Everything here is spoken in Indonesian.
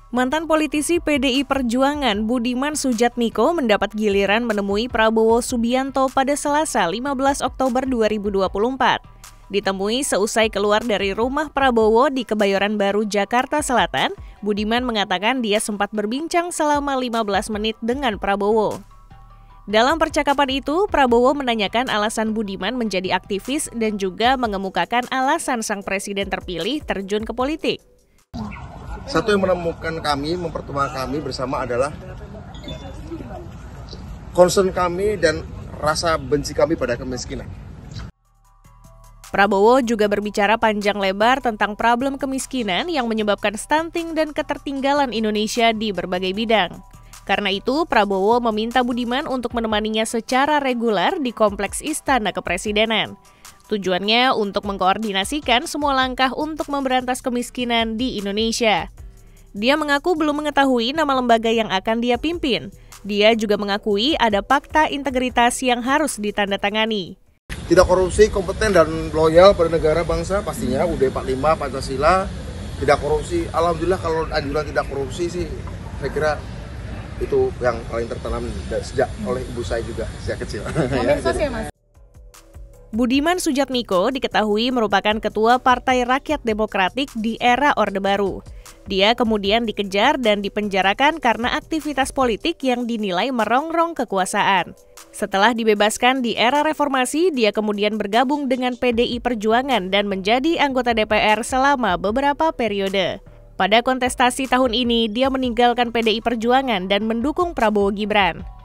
Mantan politisi PDI Perjuangan Budiman Sujatmiko mendapat giliran menemui Prabowo Subianto pada Selasa 15 Oktober 2024. Ditemui seusai keluar dari rumah Prabowo di Kebayoran Baru, Jakarta Selatan, Budiman mengatakan dia sempat berbincang selama 15 menit dengan Prabowo. Dalam percakapan itu, Prabowo menanyakan alasan Budiman menjadi aktivis dan juga mengemukakan alasan sang presiden terpilih terjun ke politik. Satu yang menemukan kami, mempertemukan kami bersama adalah concern kami dan rasa benci kami pada kemiskinan. Prabowo juga berbicara panjang lebar tentang problem kemiskinan yang menyebabkan stunting dan ketertinggalan Indonesia di berbagai bidang. Karena itu, Prabowo meminta Budiman untuk menemaninya secara reguler di Kompleks Istana Kepresidenan. Tujuannya untuk mengkoordinasikan semua langkah untuk memberantas kemiskinan di Indonesia. Dia mengaku belum mengetahui nama lembaga yang akan dia pimpin. Dia juga mengakui ada fakta integritas yang harus ditandatangani. Tidak korupsi, kompeten dan loyal pada negara bangsa, pastinya UUD 45, Pancasila, tidak korupsi. Alhamdulillah kalau anjuran tidak korupsi sih, saya kira itu yang paling tertanam sejak oleh ibu saya juga sejak kecil. Budiman Sujatmiko diketahui merupakan ketua Partai Rakyat Demokratik di era Orde Baru. Dia kemudian dikejar dan dipenjarakan karena aktivitas politik yang dinilai merongrong kekuasaan. Setelah dibebaskan di era reformasi, dia kemudian bergabung dengan PDI Perjuangan dan menjadi anggota DPR selama beberapa periode. Pada kontestasi tahun ini, dia meninggalkan PDI Perjuangan dan mendukung Prabowo Gibran.